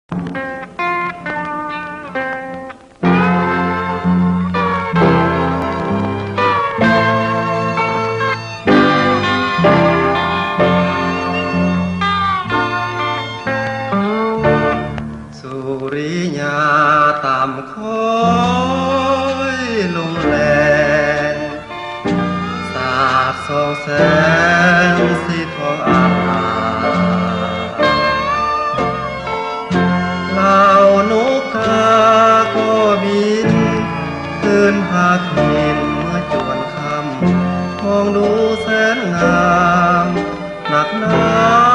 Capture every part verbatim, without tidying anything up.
สุริยาต่ำคอยลงแรงสาดส่องแสงสีทองอาเหล่านกกาก็บินขึ้นหากินเมื่อจวนค่ำมองดูแสนงามหนักหนา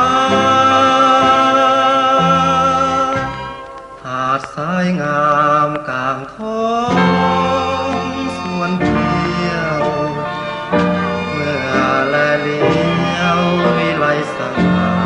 หาดทรายงามกลางท้องสวนเที่ยวเมื่อแลเลี้ยววิไลสง่า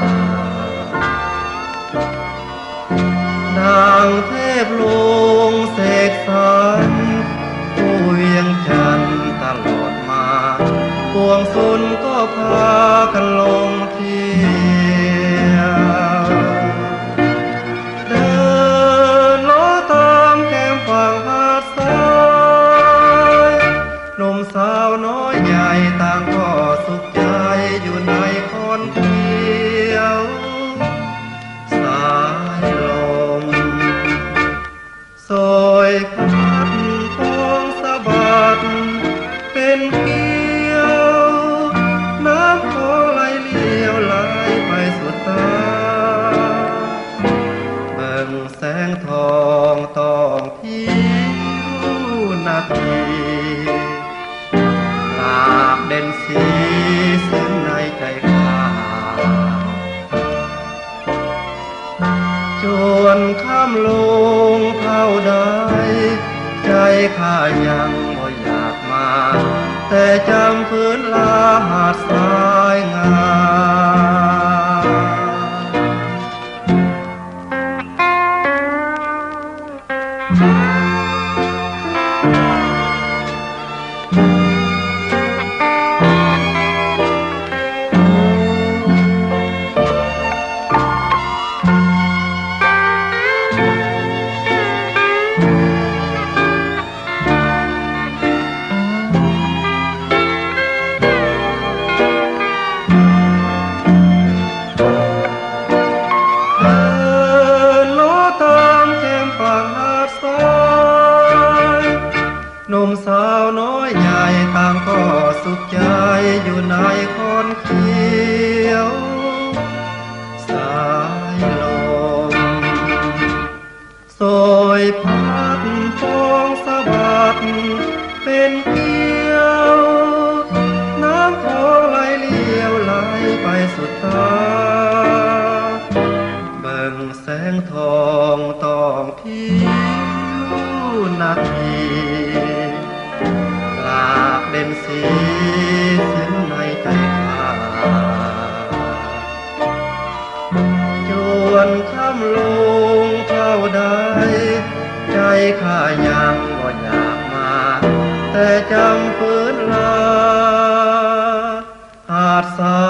ดังเทพลงเสกสรรผู้เวียงจันทร์ตลอดมาปวงสุนก็พากันลงเที่ยวเดินล้อตามแก้มฝั่งหาดทรายหนุ่มสาวน้อยใหญ่ต่างก็สุขใจอยู่ในคอนเที่ยวสายลมโสยพัดฟองสะบัดเป็นเกลียวน้ำคลองไหลเลี้ยวไหลไปสุดตาเบิ่งแสงทองต้องผิวนาทีหลากเด่นสีซึ้งในใจข้าจวนข้ามลงเท่าใดใจข้ายังบ่อยากมาแต่จำพื้นลาหาดทรายงหนุ่มสาวน้อยใหญ่ต่างก็สุขใจอยู่ในคอนเขียวสายลมโสยพัดฟองสะบัดเป็นเกลียวน้ำคลองไหลเลี้ยวไหลไปสุดตาเบิ่งแสงทองต้องผิวนาทีหลากเด่นสีซึ้งในใจข้าจวนค่ำลงเท่าใดใจข้ายังบ่อยากมาแต่จำฝืนลาหาดทราย